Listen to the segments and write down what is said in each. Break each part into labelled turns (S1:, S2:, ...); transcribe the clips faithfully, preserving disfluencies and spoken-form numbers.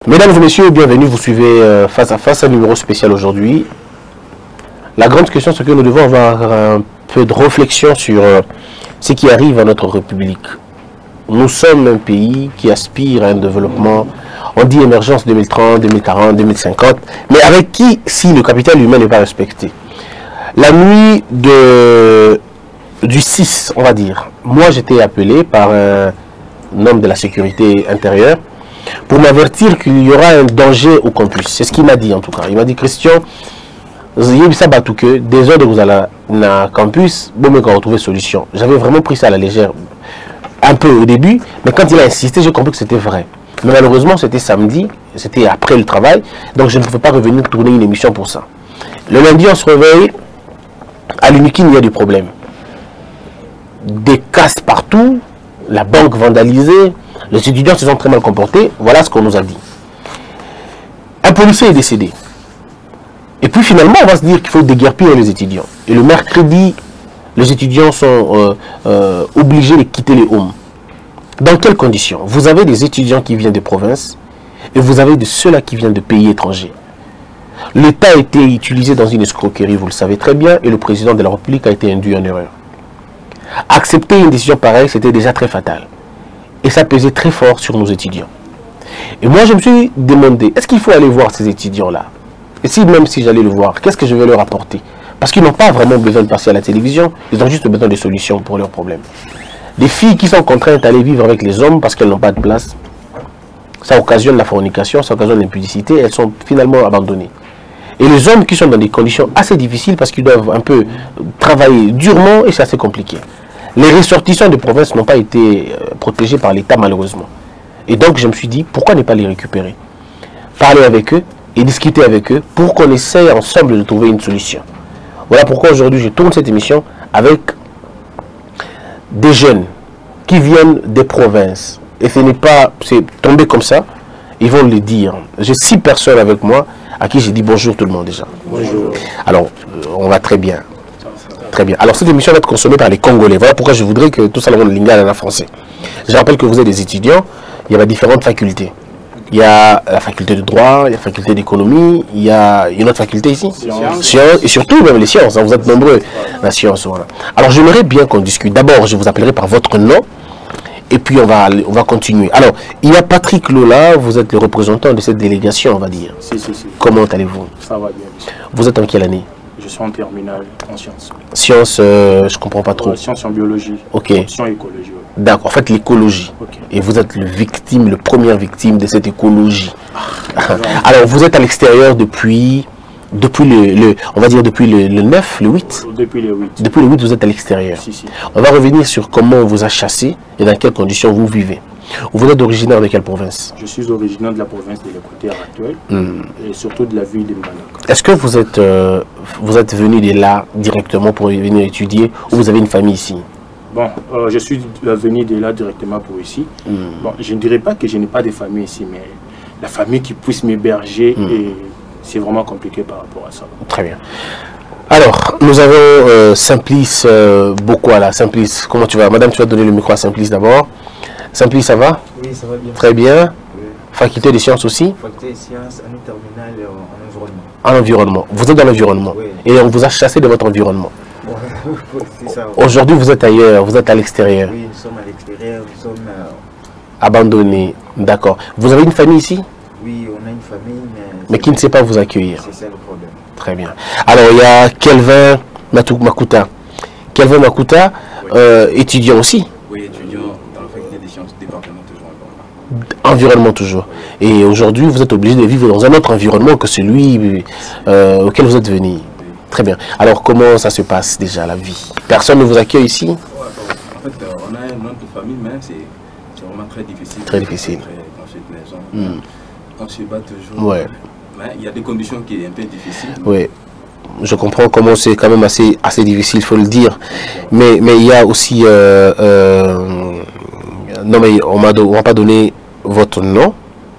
S1: Mesdames et messieurs, bienvenue, vous suivez euh, Face à Face, un numéro spécial aujourd'hui. La grande question, c'est que nous devons avoir un peu de réflexion sur euh, ce qui arrive à notre République. Nous sommes un pays qui aspire à un développement, on dit émergence deux mille trente, deux mille quarante, deux mille cinquante, mais avec qui, si le capital humain n'est pas respecté? La nuit de, du six, on va dire, moi j'étais appelé par un, un homme de la sécurité intérieure pour m'avertir qu'il y aura un danger au campus. C'est ce qu'il m'a dit en tout cas. Il m'a dit, Christian, que des heures de vous allez dans le campus, bon, mais qu'on retrouve solution. J'avais vraiment pris ça à la légère, un peu au début, mais quand il a insisté, j'ai compris que c'était vrai. Mais malheureusement, c'était samedi, c'était après le travail, donc je ne pouvais pas revenir tourner une émission pour ça. Le lundi, on se réveille, à l'Unikin, il y a des problèmes. Des casses partout, la banque vandalisée, les étudiants se sont très mal comportés, voilà ce qu'on nous a dit. Un policier est décédé. Et puis finalement, on va se dire qu'il faut déguerpir les étudiants. Et le mercredi, les étudiants sont euh, euh, obligés de quitter les homes. Dans quelles conditions? Vous avez des étudiants qui viennent de province et vous avez de ceux-là qui viennent de pays étrangers. L'État a été utilisé dans une escroquerie, vous le savez très bien, et le président de la République a été induit en erreur. Accepter une décision pareille, c'était déjà très fatal. Et ça pesait très fort sur nos étudiants. Et moi, je me suis demandé, est-ce qu'il faut aller voir ces étudiants-là? Et si même si j'allais le voir, qu'est-ce que je vais leur apporter? Parce qu'ils n'ont pas vraiment besoin de passer à la télévision, ils ont juste besoin de solutions pour leurs problèmes. Des filles qui sont contraintes d'aller vivre avec les hommes parce qu'elles n'ont pas de place, ça occasionne la fornication, ça occasionne l'impudicité, elles sont finalement abandonnées. Et les hommes qui sont dans des conditions assez difficiles parce qu'ils doivent un peu travailler durement et c'est assez compliqué. Les ressortissants de province n'ont pas été protégés par l'État malheureusement. Et donc je me suis dit, pourquoi ne pas les récupérer? Parler avec eux et discuter avec eux pour qu'on essaye ensemble de trouver une solution. Voilà pourquoi aujourd'hui je tourne cette émission avec des jeunes qui viennent des provinces. Et ce n'est pas, c'est tombé comme ça, ils vont le dire. J'ai six personnes avec moi à qui j'ai dit bonjour tout le monde déjà. Bonjour. Alors, on va très bien. Très bien. Alors cette émission va être consommée par les Congolais. Voilà pourquoi je voudrais que tout ça le monde lingala en français. Je rappelle que vous êtes des étudiants, il y a différentes facultés. Il y a la faculté de droit, il y a la faculté d'économie, il y a une autre faculté ici. Sciences. Sciences, et surtout même les sciences, hein, vous êtes nombreux. La science, voilà. Alors j'aimerais bien qu'on discute. D'abord, je vous appellerai par votre nom, et puis on va, on va continuer. Alors, il y a Patrick Lola, vous êtes le représentant de cette délégation, on va dire.
S2: Si, si, si.
S1: Comment allez-vous?
S2: Ça va bien.
S1: Vous êtes en quelle année?
S2: Je suis en terminale en sciences.
S1: Sciences, euh, je comprends pas trop.
S2: Euh, sciences en biologie.
S1: Ok.
S2: Option écologie. Ouais.
S1: D'accord, en fait l'écologie.
S2: Okay.
S1: Et vous êtes le victime, le première victime de cette écologie. Ah, alors vous êtes à l'extérieur depuis, depuis le, le, on va dire depuis le, le neuf, le huit.
S2: Depuis le huit.
S1: Depuis le huit, vous êtes à l'extérieur.
S2: Si, si.
S1: On va revenir sur comment on vous a chassé et dans quelles conditions vous vivez. Vous êtes originaire de quelle province?
S2: Je suis originaire de la province de l'Équateur actuelle mm. et surtout de la ville de Mbanaka.
S1: Est-ce que vous êtes, euh, vous êtes venu de là directement pour venir étudier ou vous avez une famille ici?
S2: Bon, euh, je suis venu de là directement pour ici. Mm. Bon, je ne dirais pas que je n'ai pas de famille ici, mais la famille qui puisse m'héberger, mm. et c'est vraiment compliqué par rapport à ça.
S1: Très bien. Alors, nous avons euh, Simplice euh, Bokwala. Simplice, comment tu vas? Madame, tu vas donner le micro à Simplice d'abord. Simplice, ça va?
S3: Oui, ça va bien.
S1: Très bien.
S3: Oui.
S1: Faculté des sciences aussi?
S3: Faculté des sciences, année terminale en environnement.
S1: En environnement. Vous êtes dans l'environnement.
S3: Oui.
S1: Et on vous a chassé de votre environnement.
S3: C'est ça.
S1: Aujourd'hui, vous êtes ailleurs, vous êtes à l'extérieur.
S3: Oui, nous sommes à l'extérieur, nous sommes... Euh...
S1: Abandonnés, d'accord. Vous avez une famille ici?
S3: Oui, on a une famille, mais...
S1: Mais qui ne sait pas vous accueillir.
S3: C'est ça le problème.
S1: Très bien. Alors, il y a Kelvin Makuta. Kelvin Makuta, oui. euh, étudiant aussi?
S4: Oui, étudiant dans la faculté des sciences, département toujours environnement.
S1: Environnement toujours. Et aujourd'hui, vous êtes obligé de vivre dans un autre environnement que celui euh, auquel vous êtes venu. Très bien. Alors, comment ça se passe déjà, la vie? Personne ne vous accueille ici?
S4: Ouais, en fait, euh, on a un nom de famille, mais c'est vraiment très difficile.
S1: Très difficile.
S4: Dans cette maison. Mm. On se bat toujours.
S1: Ouais.
S4: Mais il y a des conditions qui sont un peu difficiles.
S1: Oui. Je comprends comment c'est quand même assez, assez difficile, il faut le dire. Mais, mais il y a aussi... Euh, euh, non, mais on ne m'a pas donné votre nom.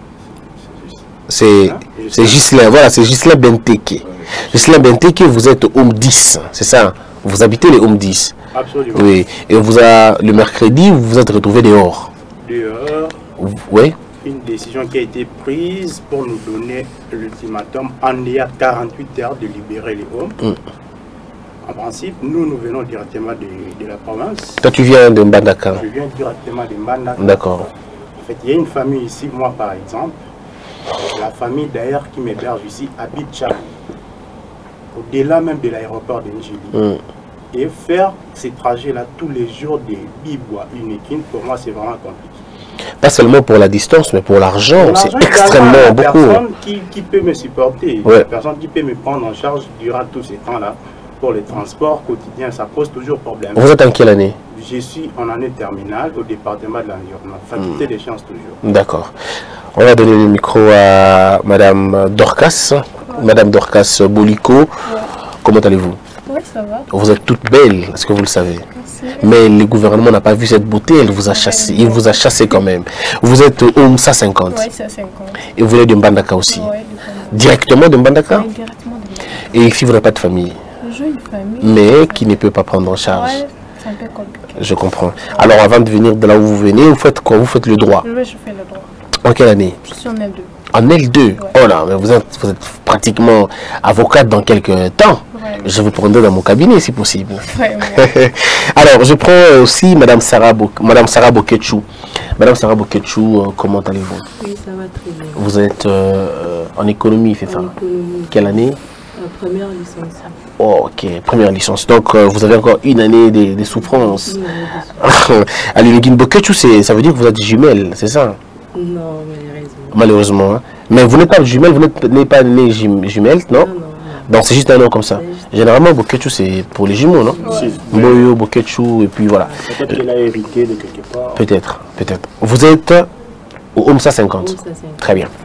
S1: C'est Ghislain. Voilà, c'est Ghislain Benteke. Ghislain Benteke, vous êtes Home dix, c'est ça? Vous habitez les Home dix.
S2: Absolument.
S1: Oui. Et on vous a, le mercredi, vous vous êtes retrouvé dehors.
S2: Dehors.
S1: Oui.
S2: une décision qui a été prise pour nous donner l'ultimatum en il y a quarante-huit heures de libérer les hommes. Mm. En principe, nous, nous venons directement de, de la province.
S1: Toi, tu viens de Mbandaka?
S2: Je viens directement de Mbandaka.
S1: D'accord.
S2: En fait, il y a une famille ici, moi par exemple, la famille d'ailleurs qui m'héberge ici habite Tchad, au-delà même de l'aéroport de Njili. Mm. Et faire ces trajets-là tous les jours de Bibois, Unikin, pour moi, c'est vraiment compliqué.
S1: Pas seulement pour la distance, mais pour l'argent, c'est extrêmement
S2: la
S1: beaucoup.
S2: La personne qui, qui peut me supporter, ouais. La personne qui peut me prendre en charge durant tous ces temps-là, pour les transports quotidiens, ça pose toujours problème.
S1: Vous êtes en quelle année?
S2: Je suis en année terminale au département de l'environnement, faculté mmh. des sciences toujours.
S1: D'accord. On va donner le micro à Madame Dorcas, ouais. Madame Dorcas Boliko. Ouais. Comment allez-vous?
S5: Oui, ça va.
S1: Vous êtes toute belle, est-ce que vous le savez? Merci. Mais le gouvernement n'a pas vu cette beauté, elle vous a chassé, il vous a chassé quand même. Vous êtes au OMSA cinquante.
S5: Oui, c'est cinquante.
S1: Et vous êtes de Mbandaka aussi?
S5: Oui,
S1: directement de Mbandaka?
S5: Oui, directement de Mbandaka.
S1: Et ici, vous n'avez pas de famille?
S5: J'ai une famille.
S1: Mais qui ne peut pas prendre en charge.
S5: Oui, c'est un peu compliqué.
S1: Je comprends. Alors, avant de venir de là où vous venez, vous faites quoi? Vous faites le droit?
S5: Oui, je fais le droit.
S1: En quelle année?
S5: Je suis en L deux.
S1: En L deux? Ouais. Oh là, mais vous êtes, vous êtes pratiquement avocate dans quelques temps. Ouais, je vous prendrai dans mon cabinet si possible. Ouais, ouais. Alors, je prends aussi Madame Sarah, Bo Madame Sarah Boketchou. Madame Sarah Boketchou, euh, comment allez-vous?
S6: Oui, ça va très bien.
S1: Vous êtes euh, en économie, c'est ça?
S6: Économie.
S1: Quelle année?
S6: euh, Première licence.
S1: Oh, ok, première licence. Donc, euh, vous avez encore une année de, de souffrance. À l'Unigine Boketchou, ça veut dire que vous êtes jumelle, c'est ça?
S6: Non, malheureusement.
S1: Malheureusement. Hein? Mais vous n'êtes pas jumelle, vous n'êtes pas né jumelle, non? Non, non. Donc c'est juste un nom comme ça. Généralement, Boketchou, c'est pour les jumeaux, non?
S2: Ouais.
S1: Moyo, Boketchou, et puis voilà.
S2: Peut-être qu'il a hérité de quelque part.
S1: Peut-être, peut-être. Vous êtes au OMSA cinquante.
S6: OMSA cinquante.
S1: Très bien.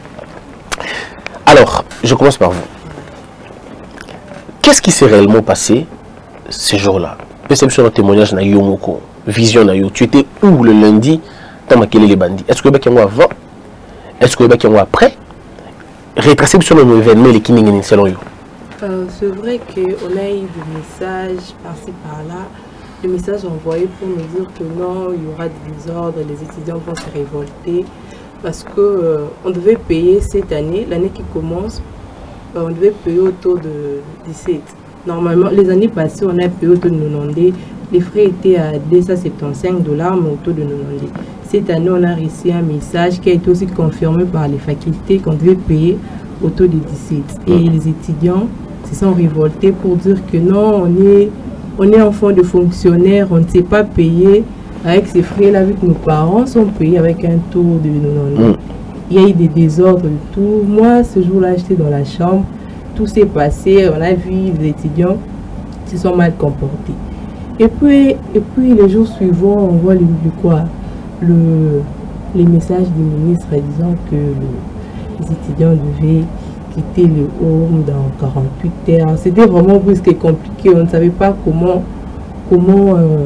S1: Alors, je commence par vous. Qu'est-ce qui s'est réellement passé ces jours-là? Perception de témoignage na Yomoko, vision na yo. Tu étais où le lundi? T'as maquillé les bandits. Est-ce que vous avez avant? Est-ce que vous avez après? Retracé sur le événement, les Kiningin selon vous.
S6: Euh, c'est vrai qu'on a eu des messages par-ci par-là, des messages envoyés pour nous dire que non, il y aura des désordres, les étudiants vont se révolter parce qu'on euh, devait payer cette année, l'année qui commence, euh, on devait payer autour de dix-sept. Normalement, les années passées, on a payé autour de quatre-vingt-dix. Les frais étaient à deux cent soixante-quinze dollars, mais autour de quatre-vingt-dix. Cette année, on a reçu un message qui a été aussi confirmé par les facultés qu'on devait payer autour de dix-sept. Et les étudiants se sont révoltés pour dire que non, on est, on est enfant de fonctionnaires, on ne sait pas payer avec ces frais-là, vu que nos parents sont payés avec un taux de quatre-vingt-dix. Il y a eu des désordres et tout. Moi, ce jour-là, j'étais dans la chambre. Tout s'est passé. On a vu les étudiants se sont mal comportés. Et puis, et puis les jours suivants, on voit le, le quoi le, les messages du ministre disant que le, les étudiants devaient quitter le home dans quarante-huit heures. C'était vraiment brusque et compliqué. On ne savait pas comment, comment, euh,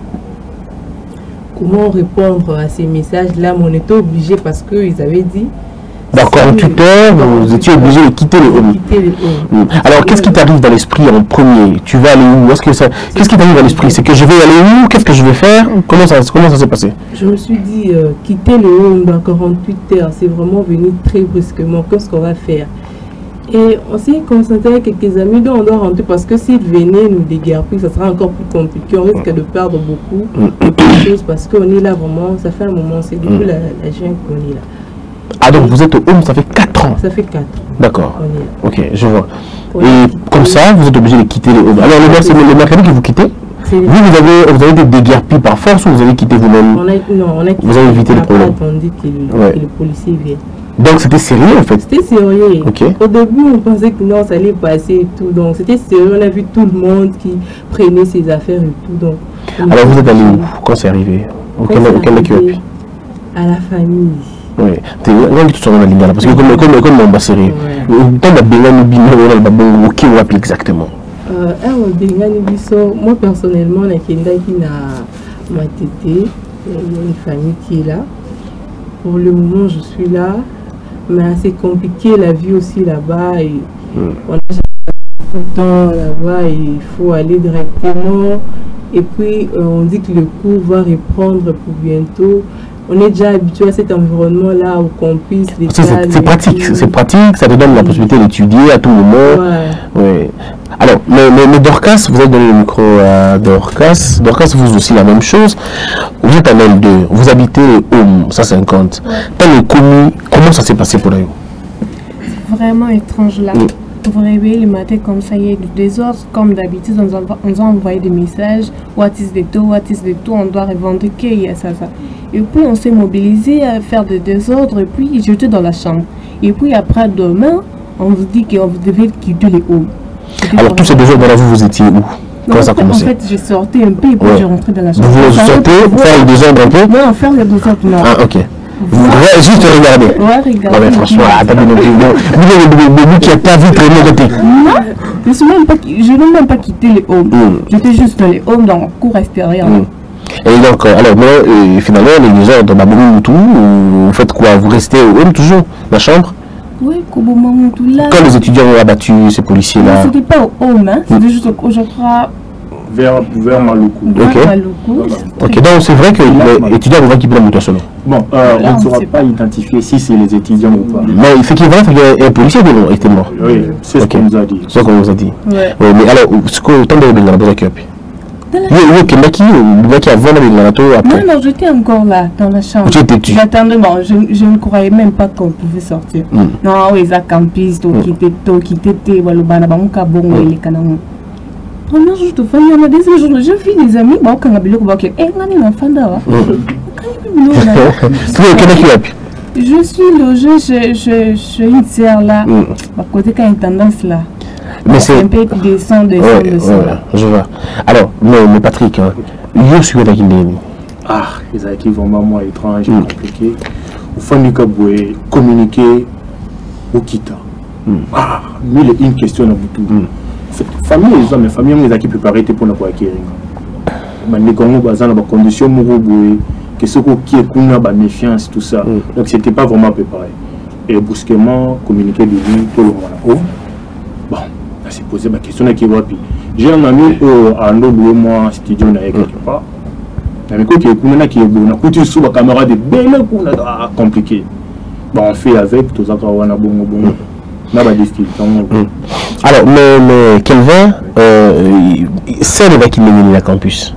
S6: comment répondre à ces messages-là. Mais on était obligé parce qu'ils avaient dit...
S1: Dans quarante-huit heures, vous étiez obligé de quitter le home. Mmh. Alors, qu'est-ce qui t'arrive dans l'esprit en premier? Tu vas aller où? Qu'est-ce qui t'arrive dans l'esprit? C'est que je vais aller où? Qu'est-ce que je vais faire? Comment ça, comment ça s'est passé?
S6: Je me suis dit, euh, quitter le home dans quarante-huit heures, c'est vraiment venu très brusquement. Qu'est-ce qu'on va faire? Et on s'est concentré avec quelques amis, donc on doit rentrer parce que s'ils venaient nous déguerpir, ça sera encore plus compliqué. On risque de perdre beaucoup de choses parce qu'on est là vraiment, ça fait un moment, c'est depuis la, la jeune qu'on est là.
S1: Ah donc vous êtes au home, ça fait quatre ans?
S6: Ça fait quatre ans.
S1: D'accord. Ok, je vois. Et comme ça, vous êtes obligé de quitter les homes. Alors c'est le mercredi que vous quittez? Vous, vous avez, vous avez des déguerpis par force ou vous avez quitté vous-même?
S6: Non, on a quitté.
S1: Vous avez évité le problème.
S6: On a attendu que le, ouais. que le policier vienne.
S1: Donc c'était sérieux en fait?
S6: C'était sérieux.
S1: Okay.
S6: Au début on pensait que non, ça allait passer et tout. Donc c'était sérieux, on a vu tout le monde qui prenait ses affaires et tout. Donc,
S1: alors vous êtes allé où quand c'est arrivé? Auquel équipe?
S6: À la famille.
S1: Oui, tu es tout sur la ligne là parce que comme comme comme on va serrer. Tant de bien nous bien on va bon qui on applique exactement.
S6: Euh on bien nous biso moi personnellement na kenda qui na ma tété, une famille qui est là. Pour le moment je suis là, mais c'est compliqué la vie aussi là-bas et hmm. on a tout le temps là-bas et il faut aller directement et puis euh, on dit que le cours va reprendre pour bientôt. on est déjà habitué à cet environnement-là au campus.
S1: C'est pratique, c'est pratique, ça te donne la possibilité d'étudier à tout moment.
S6: Ouais.
S1: Ouais. Alors, mais, mais, mais Dorcas, vous êtes dans le micro à Dorcas. Dorcas, vous aussi la même chose. Vous êtes en L deux, vous habitez au cent cinquante. Ouais. Dans le commis, comment ça s'est passé pour vous?
S5: Vraiment étrange là. Mm. Vous réveillez le matin comme ça, il y a du désordre. Comme d'habitude, on, on nous a envoyé des messages. What is the tout, what is the tout, on doit revendiquer, il y a ça, ça. Et puis on s'est mobilisé à faire des désordres. Et puis j'étais dans la chambre. Et puis après demain, on vous dit qu'on devait quitter les hauts.
S1: Alors tous ces désordres là, vous, vous étiez où? Quand ça a commencé?
S5: En fait, j'ai sorti un peu et puis ouais. j'ai rentré dans la chambre.
S1: Vous sortez, faire le désordre un peu?
S5: Non, faire le désordre, non.
S1: Ah, ok. Vous ouais, juste regarder.
S5: Ouais, regardez.
S1: Non mais franchement, attendez, vous qui n'avez pas vu très bien côté.
S5: Non, je n'ai même pas quitté les homes. Mm. J'étais juste dans les homes, dans la cour extérieure. Mm.
S1: Et donc, alors, mais, finalement, les désordres, bah, tout, vous faites quoi? Vous restez au home toujours, la chambre?
S5: Oui, Kobomamutu là.
S1: Quand les étudiants ont abattu ces policiers-là?
S5: C'était pas au home, hein. C'était mm. juste, je crois...
S2: Vers, vers Maluku.
S1: Ok. Ok, donc c'est vrai que les étudiants vont qui prennent le solo.
S2: Bon, euh, on ne saura pas identifier si c'est les étudiants ou pas.
S1: Mais il fait qu'il va qu'il y a un policier qui a été mort.
S2: Oui, c'est ce qu'on nous a dit.
S1: C'est ce qu'on nous a dit.
S5: Ouais.
S1: Oui, mais alors, ce que tant de dans la cup. Oui, oui, Kemaki, le qui a vendu avec la tour après.
S5: Non, non, j'étais encore là, dans la chambre. J'attendais, bon, je, je ne croyais même pas qu'on pouvait sortir. Mm. Non, oui, ça campiste, qui était, qui était, voilà, bon, bon, les canons. Pendant que je te fais, il y en a des jours, je vis des amis, bon, quand on a dit, eh, on est un fan d'art. Je suis logé chez, chez, chez une sœur là, à côté quand il y a une tendance là.
S1: Mais c'est
S5: un peu descend, descend,
S1: ouais,
S5: descend.
S1: Ouais, je vois. Alors, mais, mais Patrick, hein, je suis avec une
S2: ah, les acquis vraiment étranges, mm. compliqués. Il faut communiquer au Kita. Mm. Ah, mais il y a une question à bout. Mm. Famille, les hommes, famille, les acquis peuvent arrêter pour ne pas acquérir. Mais les Congos, dans des conditions morales, que ce qui est qu'on a méfiance, tout ça. Mm. Donc, c'était pas vraiment préparé. Et brusquement, communiquer de lui, tout le monde. Bon, on s'est posé ma question. J'ai un ami à Andoulou, moi, studio, quelque part. Mais quoi qui est qui est bon, on a coûté sous la caméra de belles compliqué. Bon, on fait avec tout ça, on a bon, bon. On a pas difficulté.
S1: Alors, mais, mais Kelvin, euh, c'est le mec qui m'a mis à campus.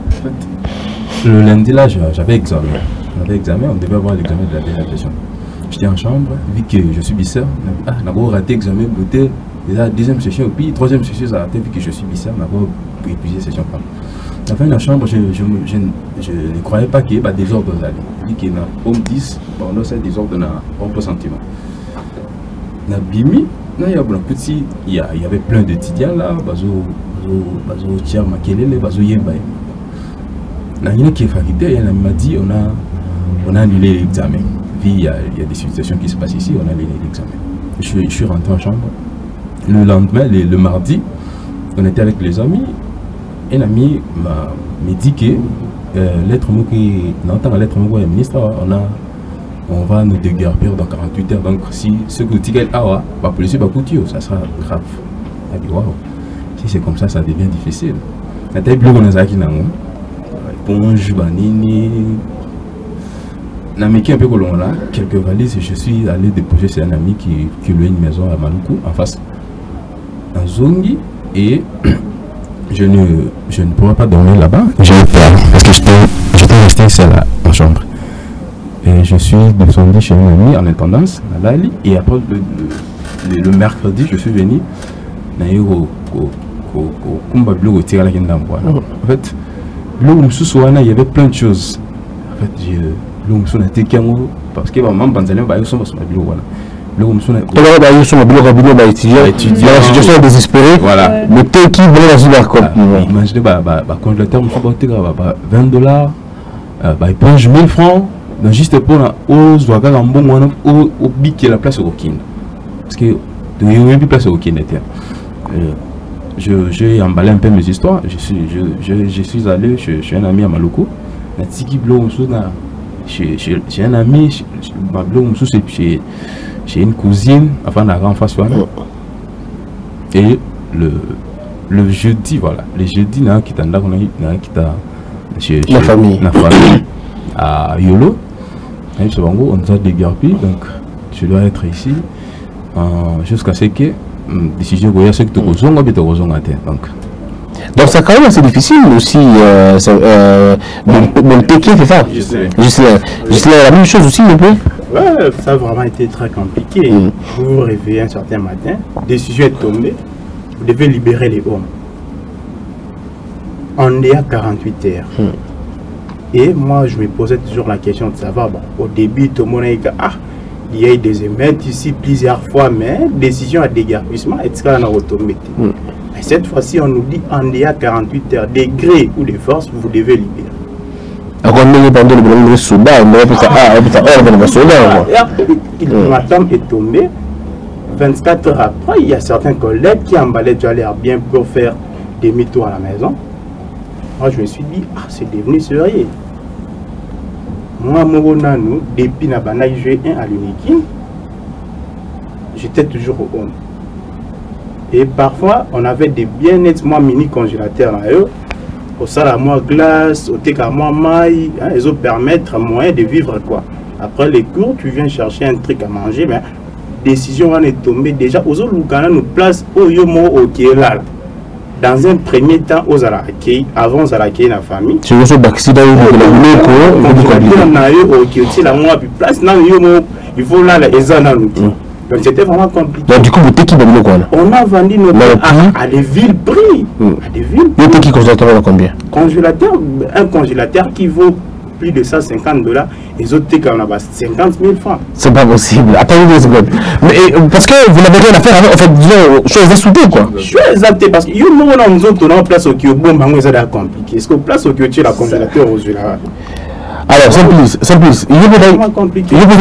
S4: Le lundi là, j'avais examen. J'avais examen, on devait avoir l'examen de la dernière session. J'étais en chambre, vu que je suis bisseur. Ah, on a beau raté l'examen, beauté. Déjà, deuxième session, puis troisième session, ça a raté, vu que je suis bisseur, on a beau épuiser la session. À la fin de la chambre, je, je, je, je ne croyais pas qu'il y ait des désordres dans la vie. Vu qu'il y a home dix, bon, là, c'est des ordres dans un bon sentiment. Dans Bimi, il y a petit, il y avait plein d'étudiants là, bazo, bazo, bazo, tia makelele, bazo yemba. La ligne qui est faculté, il m'a dit, on a, on a annulé l'examen. Il y a, il y a des situations qui se passent ici, on a annulé l'examen. Je, je suis rentré en chambre. Le lendemain, le, le mardi, on était avec les amis. Un ami m'a dit que euh, l'être mot qui n'entend lettre mot le ministre, on a, on va nous déguerpir dans quarante-huit heures. Donc si ce que tu dis ah va policier va coutir, ça sera grave. Et puis, wow. Si c'est comme ça, ça devient difficile. La tête bleue on a qui n'a éponge, banini. N'a un peu colon là, quelques valises. Je suis allé déposer chez un ami qui qui louait une maison à Maluku en face, en Zongi et Je ne, je ne pourrais pas dormir là-bas. J'ai eu peur parce que j'étais resté seul en chambre. Et je suis descendu chez un ami en intendance, à Lali. Et après, le, le, le mercredi, je suis venu. En fait, là où il y avait plein de choses. En fait, là où je suis parce que maman, Banzalien, il y a le ils sont dans la situation désespérée. Voilà. Le thé qui brûle dans une barcotte. Imaginez, le congélateur, vingt dollars, éponge mille francs. Juste pour la hausse, on va bon au bic la place au Kin. Parce que il n'y a même plus place au Kin. J'ai emballé un peu mes histoires. Je suis, je, je, je suis allé chez, chez un ami à Maluku. Chez un ami, chez j'ai une cousine, enfin la grande face. Et le, le jeudi, voilà, le jeudi, on a quitté chez la famille à Yolo. On nous a déguerpi, donc je dois être ici euh, jusqu'à ce que hum, décision que ce que tu as donc
S1: donc ça quand même assez difficile aussi euh, euh, mon péqué c'est ça juste la même chose aussi un peu.
S2: Ouais, ça a vraiment été très compliqué. Mm. Vous vous réveillez un certain matin, décision est tombée, vous devez libérer les hommes. On est à quarante-huit heures. Mm. Et moi, je me posais toujours la question de savoir, bon, au début, tout le monde a dit, ah, il y a eu des émeutes ici plusieurs fois, mais décision à déguerpissement, est-ce qu'on a retombé? Mm. Et cette fois-ci, on nous dit, on est à quarante-huit heures, des gré ou des forces, vous devez libérer. Ma femme est tombée. vingt-quatre heures après, il y a certains collègues qui emballaient déjà l'air bien pour faire demi-tour à la maison. Moi, je me suis dit, ah, c'est devenu sérieux. Moi, nous, depuis que j'ai joué un à l'Unikin, j'étais toujours au home. Et parfois, on avait des bien-être, moi, mini congélateurs là, eux. Au salamoi glace, au técamoi maille, hein, ils ont permettre moyen de vivre quoi. Après les cours, tu viens chercher un truc à manger, mais décision en est tombée déjà. Aux autres nous place au yomo au là. Dans un premier temps, aux Alakei, avant aux Alakei la famille.
S1: C'est le accident de
S2: la place, il faut là les années. Donc c'était vraiment compliqué.
S1: Donc du coup, vous t'équipez de quoi?
S2: On a vendu nos à, à des villes prix. Mm. À des villes.
S1: Vous t'équipez congélateur à combien?
S2: Congélateur, un congélateur qui vaut plus de cent cinquante dollars. Les autres, on a cinquante mille francs.
S1: C'est pas possible. Attendez deux secondes. Mais parce que vous n'avez rien à faire avec, en fait, disons, chose exoutée quoi.
S2: Je suis exalté parce que nous, on a nous autres, on place au Kyobo, mais c'est compliqué. Est-ce qu'on place au Kyoto la congélateur aux yeux là?
S1: Alors, c'est plus, c'est plus. Il y a des compliqué. Il y a des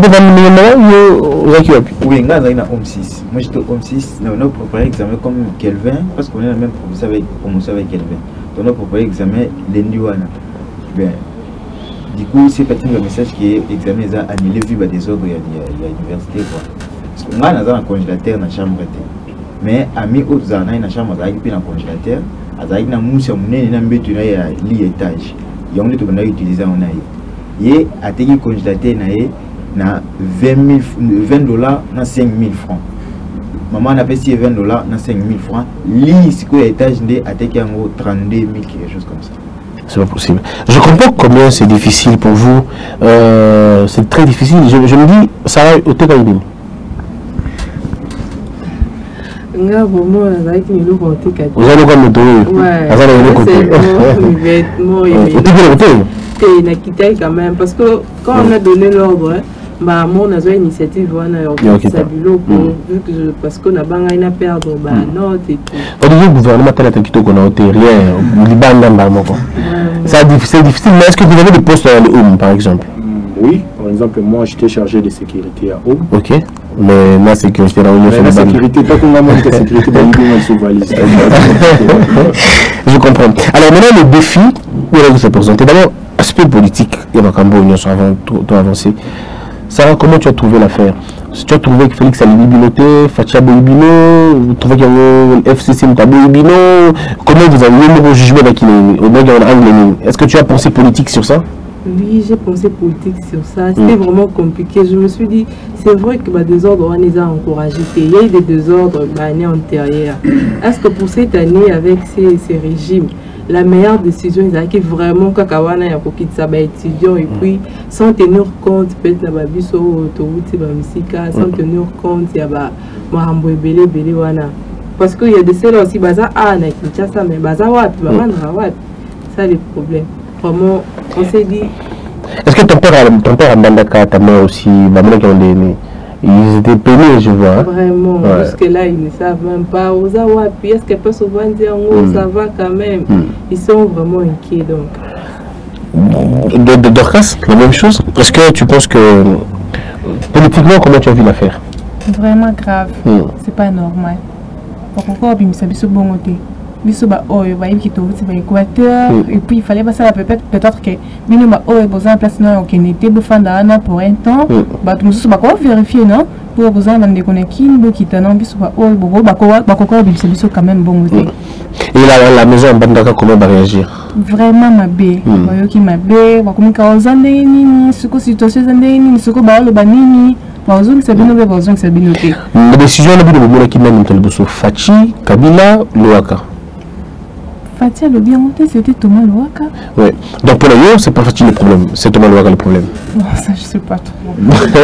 S3: oui, on a home six. Moi, j'étais home six. On a préparé l'examen comme Kelvin, parce qu'on est le même professeur avec, avec Kelvin. On a préparé l'examen lundi. Ben, du coup, c'est pas un message qui est examiné à annulé vu par des ordres à l'université. Parce qu'on a un congélateur dans la chambre. Mais à mi autres années, dans la chambre, on a un congélateur. On a un mousse à mon étage. Il y a utilisé en aïe. Et à tes congélateur na vingt dollars na cinq mille francs. Maman a payé vingt dollars na cinq mille francs. Lise quoi étage de à tes trente-deux mille quelque chose comme ça.
S1: C'est pas possible. Je comprends combien c'est difficile pour vous. Euh, c'est très difficile. Je, je me dis, ça va au Técaïbine.
S6: Vous avez
S1: comme le dos.
S6: Ouais. C'est quand même. Parce que quand on a donné l'ordre, bah, mon initiative, on a parce qu'on a pas perdre note et tout.
S1: Le gouvernement tel qu'on a rien. C'est difficile, mais est-ce que vous avez des postes dans le home par exemple?
S2: Oui, par exemple, moi j'étais chargé de sécurité à home.
S1: Ok. Mais la sécurité,
S2: la sécurité, pas qu'on a moins de sécurité,
S1: je comprends. Alors maintenant, le défi, où est-ce que se présenter? D'abord, aspect politique, il y a un Cambo, avant tout avancer. Sarah, comment tu as trouvé l'affaire? Tu as trouvé que Félix allait biloter, Fatia Boibino, vous trouvez qu'il y a le F C C Boibino, comment vous avez eu le jugement avec le Est-ce que tu as pensé politique sur ça?
S6: Oui, j'ai pensé politique sur ça. C'était mmh. vraiment compliqué. Je me suis dit, c'est vrai que bah, des ordres, on les a encouragés. Il y a eu des désordres l'année antérieure. Est-ce que pour cette année, avec ces, ces régimes, la meilleure décision, c'est vraiment quand on a un étudiant et puis sans tenir compte, peut-être dans la bus autoroute, sans tenir compte, il y a parce qu'il y a des celles aussi, baza ah, ça, mais baza wap, maman wap. Ça le problème. Vraiment, on s'est dit.
S1: Est-ce que ton père, ton père a Mandaka, ta mère aussi, maman qui ont des. Ils étaient peinés, je vois.
S6: Vraiment, ouais. Jusque-là, ils ne savent même pas. Puis est-ce qu'elles peuvent souvent dire, oh, mm. ça va quand même. Mm. Ils sont vraiment inquiets, donc.
S1: De, de Dorcas, la même chose. Est-ce que tu penses que, politiquement, comment tu as vu l'affaire?
S5: Vraiment grave. Mm. C'est pas normal. Pourquoi il me semble que bon côté. Oh, il va y avoir Équateur, et puis il fallait passer peut-être peut-être que minimum oh et besoin place non qui n'était pas d'ana pour un temps bah tout ça va vérifier non pour besoin d'en déconner qui nous qui t'en envie soit oh bon bah quoi bah quoi bien c'est quand même bon.
S1: Et la la maison Bandaka comment va réagir?
S5: vraiment mabe bayoki mabe bakomika ozande nini siko situation zande nini siko baloba nini bazongisa bino be bazongisa bino te
S1: la décision na bino bomonaki nani moto liboso Fachi Kabila Louaka
S5: Fachi le bien monté c'était Thomas Louaka.
S1: Ouais. Donc pour nous c'est pas Fachi le problème, c'est Thomas Louaka le problème.
S5: Non, ça je sais pas trop.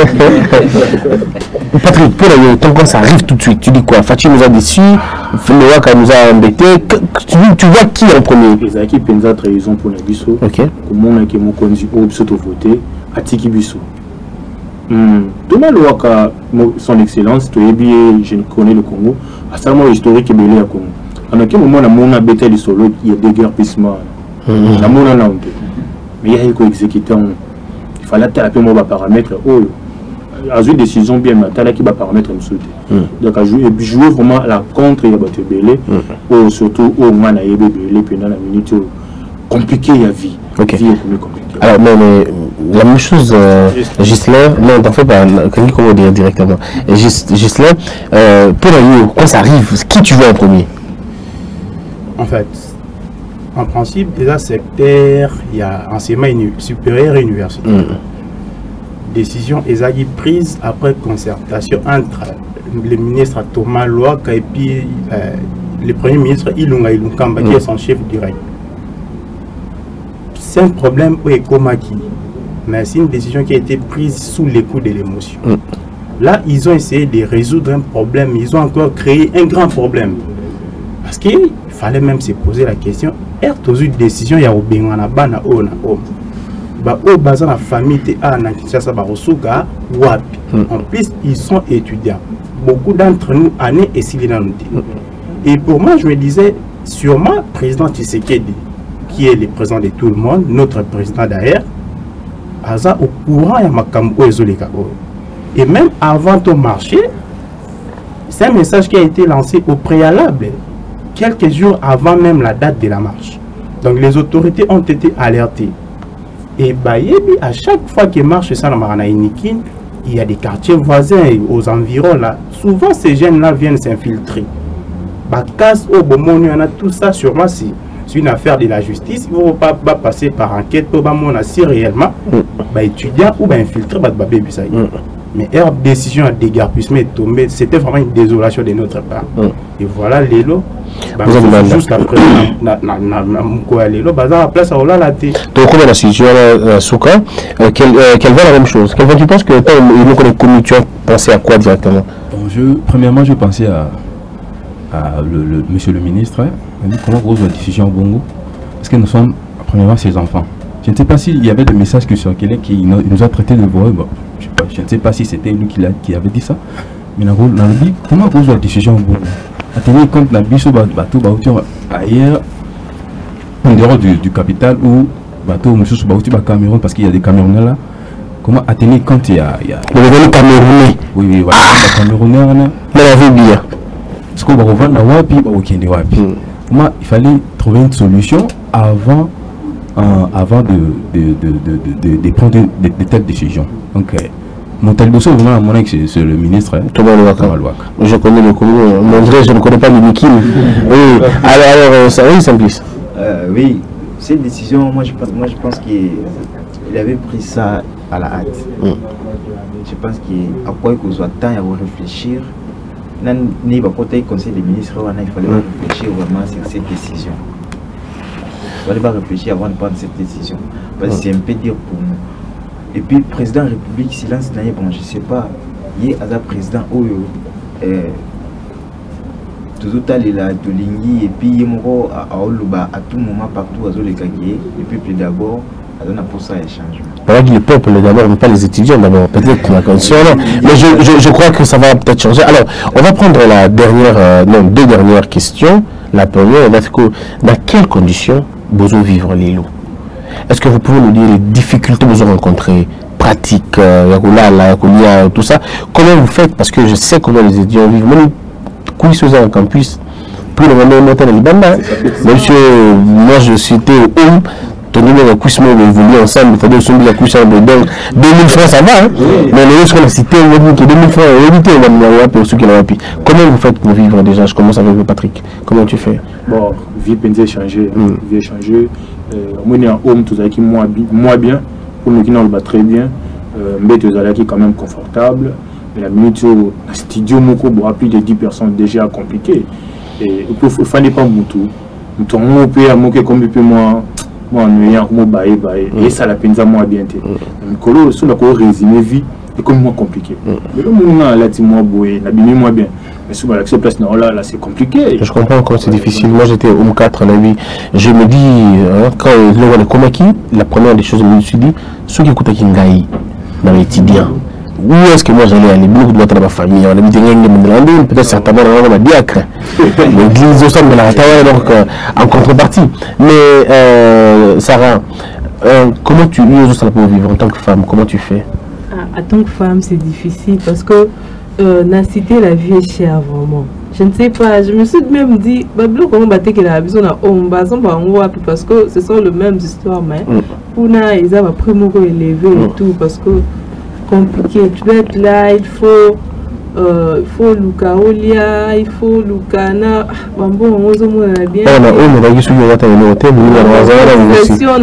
S1: Patrick, pour nous tant que ça arrive tout de suite, tu dis quoi? Fachi nous a déçus, Louaka nous a embêtés. Tu, tu vois qui en premier?
S7: Ezaki penza trahison pour la biso.
S1: OK.
S7: Comment on a que mon conduit au biso to voter Atiki biso. Hmm. Thomas Louaka son excellence, tu es bien, je connais le Congo, à ça moi historique et belé à Congo. En quel moment la mona bête les solo il y a des guerres pissements la mona là mais il y a une exécutant il fallait taper moi paramètre oh a une décision bien matala qui va paramètre me sauter donc à jouer et jouer vraiment la contre il y a battu belé oh surtout au moins la yébé belé pendant la minute compliqué il y a vie
S1: OK
S7: vie est compliqué.
S1: Alors mais, mais la même chose euh, Gislain non t'en fais pas comment dire directement et Gislain euh, pour nous quand ça arrive qui tu veux en premier?
S2: En fait, en principe, déjà secteur, il y a enseignement supérieur et universitaire. Mm. Décision est prise après concertation entre le ministre Thomas Louaka et puis euh, le premier ministre Ilunga Ilunkamba, mm. qui est son chef direct. C'est un problème au Ekomaki, mais c'est une décision qui a été prise sous les coups de l'émotion. Mm. Là, ils ont essayé de résoudre un problème, ils ont encore créé un grand problème. Parce qu'il fallait même se poser la question, est-ce une décision il y a au Bengana Bana ou na homme bah au bazar la famille te a na Kinshasa ba Rosuga wapi. En plus ils sont étudiants. Beaucoup d'entre nous année et s'il et pour moi je me disais sûrement président Tshisekedi qui est le président de tout le monde, notre président d'ailleurs, aza au courant ya makambo ezoleka o. Et même avant ton marché, c'est un message qui a été lancé au préalable. Quelques jours avant même la date de la marche. Donc les autorités ont été alertées. Et Bayebi, à chaque fois qu'ils marchent ça dans Maranaïnikin, il y a des quartiers voisins aux environs là. Souvent ces jeunes-là viennent s'infiltrer. Bakas, au Bomoni, on a tout ça sûrement c'est une affaire de la justice. Il ne faut pas, pas passer par enquête pour voir si réellement bah, étudiant ou bah, infiltré bah, bébé ça. Mais leur décision à dégarpissement est tombée, c'était vraiment une désolation de notre part. Mm. Et voilà, Lélo, bah, jusqu'à présent, Lélo, bah, la place à Ola thé.
S1: Donc, comment la situation à Souka, qu'elle va la même chose? Quelle fois tu penses que nous connaissons, tu as pensé à quoi directement?
S4: Bon, je, premièrement, je pensais à, à le, le, monsieur le ministre, hein, comment pose la décision au Bongo? Parce que nous sommes, premièrement, ses enfants. Je ne sais pas s'il y avait des messages qui circulaient qui nous a traités de voix. Bon, je, sais pas, je ne sais pas si c'était lui qui, qui avait dit ça. Mais dans le dit, comment pose la décision au Bongo? À tenir compte de la biche au bateau ailleurs, en dehors du, du capital ou bateau monsieur sur bateau Cameroun parce qu'il y a des Camerounais là. Comment à tenir compte il y a. Il y a...
S1: Le Camerounais.
S4: Oui, oui, voilà. Les Camerounais là.
S1: Mais la vie bien.
S4: Parce qu'on va revendre la wapi, il Comment il fallait trouver une solution avant. Euh, avant de, de, de, de, de, de prendre de, de, de telles décisions. Donc, euh, mon tel dossier, c'est le ministre hein,
S1: Thomas Louaka. Je connais le Congo, mon vrai, je ne connais pas le Mikim. Oui, alors, alors ça oui, Simplice.
S3: Euh, oui, cette décision, moi je pense, moi, je pense qu'il avait pris ça à la hâte. Mm. Je pense qu'à quoi il faut temps à réfléchir. Ni pas côté conseil des ministres, il fallait mm. réfléchir vraiment sur cette décision. Il fallait pas réfléchir avant de prendre cette décision. Parce que c'est un peu dire pour nous. Et puis, le président de la République, silence, bon, je ne sais pas, il y a un président Oyo, tout à l'heure, de Lingui, et puis il y a à Oluba, à tout moment, partout, à Zolekagé, le peuple d'abord, à pour ça, il y a changement.
S1: Pas le peuple d'abord, mais pas les étudiants d'abord, peut-être la condition, mais je, je, je crois que ça va peut-être changer. Alors, on va prendre la dernière, euh, non, deux dernières questions. La première, est-ce que dans quelles conditions vous vivre les loups? Est-ce que vous pouvez nous dire les difficultés que vous avez rencontrées, pratiques, euh, tout ça? Comment vous faites? Parce que je sais comment les étudiants vivent. Moi, quand ils sont en campus, plus le moment monter dans les bandes, monsieur, moi je suis au home, ton numéro de couche, on évolue ensemble, il faut dire que la couche en deux mille francs, ça va, hein? Mais les autres, on a cité, on a dit que deux mille francs, on a dit on va pour ceux qui l'ont appuyé. Comment vous faites pour vivre déjà? Je commence avec Patrick. Comment tu fais?
S7: Bon, vie pensée changer, vie changer. moi il y a un homme tout ça qui moins bien pour nous qui n'ont pas très bien mais tout ça qui est quand même confortable mais la minute au studio moko boit plus de dix personnes déjà compliqué et il faut faire pas mon tout tout mon père moi qui comme peu moi moi ennuyant comme bailler bailler et ça la peine ça moi bien té colo sur la co résumé vie et comme moi compliqué mais le monde là ti moi boy la bien moi bien mais souvent l'accès place là là c'est compliqué.
S1: Je comprends quand c'est difficile. Moi j'étais au M quatre en avis. Je me dis hein, quand le voit le Komaki, la première des choses que je me suis dit, ceux qui écoutent Kingai dans les étudiants. Où est-ce que moi j'allais aller? Beaucoup de dans ma famille, on habite en peut-être certainement dans la diacre. L'église au centre de la Tawa donc euh, en contrepartie. Mais euh, Sarah, euh, comment tu uses ça pour vivre en tant que femme? Comment tu fais?
S6: Ah, en tant que femme, c'est difficile parce que euh, dans la cité, la vie est chère vraiment. Je ne sais pas, je me suis même dit, comment battre que la besoin parce que ce sont les mêmes histoires, mais pour nous, ils ont appris à élever et tout parce que compliqué. Tu dois être là, il faut. Euh, il faut Luca Olia, il faut Lucana. Bon, on va bien.
S1: On a on va juste sur le hôtel,
S6: on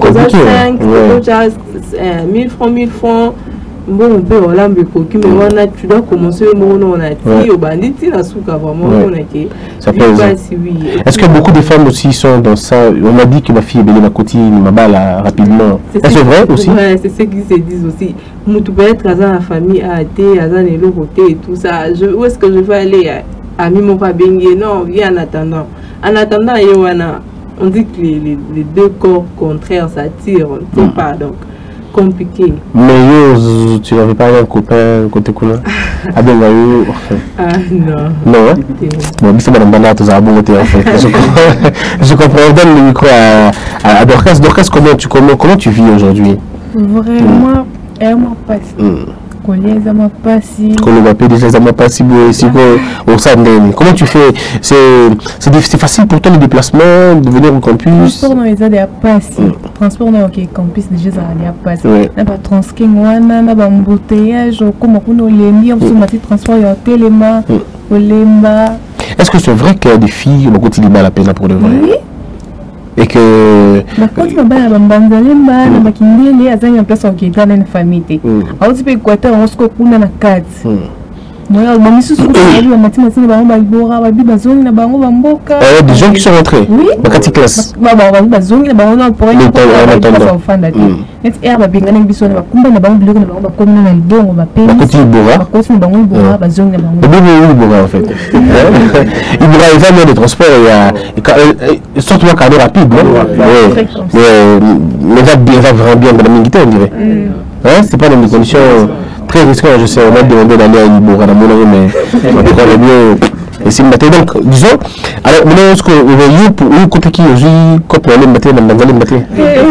S6: a mille francs, mille francs. Bon, on peut aller mais tu dois commencer le mot on a dit au bandit, il a souka vraiment on a qui.
S1: Ça pèse. Est-ce que beaucoup de femmes aussi sont dans ça? On m'a dit que ma fille est belle ma cotine, ma balle rapidement. Est-ce vrai aussi?
S6: Ouais, c'est ce qu'ils se disent aussi. Moi, tu peux être dans la famille à thé, à les côté et tout ça. Je, où est-ce que je vais aller? À mi mon pas bengue, non, viens en attendant. En attendant, on dit que les, les, les deux corps contraires s'attirent, on ne sait pas donc. Compliqué.
S1: Mais yo, tu n'avais pas un copain côté couleur? Ah ben yo.
S6: Ah non.
S1: Non hein? Bon, c'est madame Banda, tout ça a bon côté en fait. Je comprends. Je comprends. On donne le micro à, à, à Dorcas. Dorcas, comment tu comment comment tu vis aujourd'hui?
S5: Vraiment, elle m'a passé. Collier, ça m'a passé.
S1: Collier, ça m'a passé. Ça m'a passé. Comment tu fais? C'est c'est facile pour toi le déplacement, de venir au campus?
S5: Transport dans les aides à passer. Transport dans le campus déjà ça a passé. N'a pas transport, n'a pas embouteillage, comme on a les liens, on a transport, il y a téléma, olemba.
S1: Est-ce que c'est vrai qu'il y a des filles au quotidien à la peine pour de vrai?
S5: Oui.
S1: Et que
S5: quand tu vas à Banzalemba, na bakindele azanya place okita na famille. Auti pe kwata onsko kuna na kati. Moi, ma mission sur le matin, c'est ba balbora, ba biba zone na bango bamboka.
S1: Il y a des gens qui sont rentrés. Oui. Ba kati classe. Ba
S5: ba ba zone na bango na pour aller pour enfant net air ba binga na biso na kumba na bango biloko na bango ba komina na libongo ba pe.
S1: Ba koti bora.
S5: Ba koti na bango bora ba zone na bango.
S1: Ba biba bora en fait. Il bora il va mettre le transport il y a surtout un cadeau rapide non? Oui. Mais va bien va vraiment bien dans la minute on dirait. Hein, c'est pas dans des conditions très risqué, je sais, on va demander d'aller à Iboura, mais on pourrait bien essayer de mater. Donc, disons, alors, maintenant, est-ce que vous voyez, pour vous, côté qui aujourd'hui, quand on allait mater, on allait mater.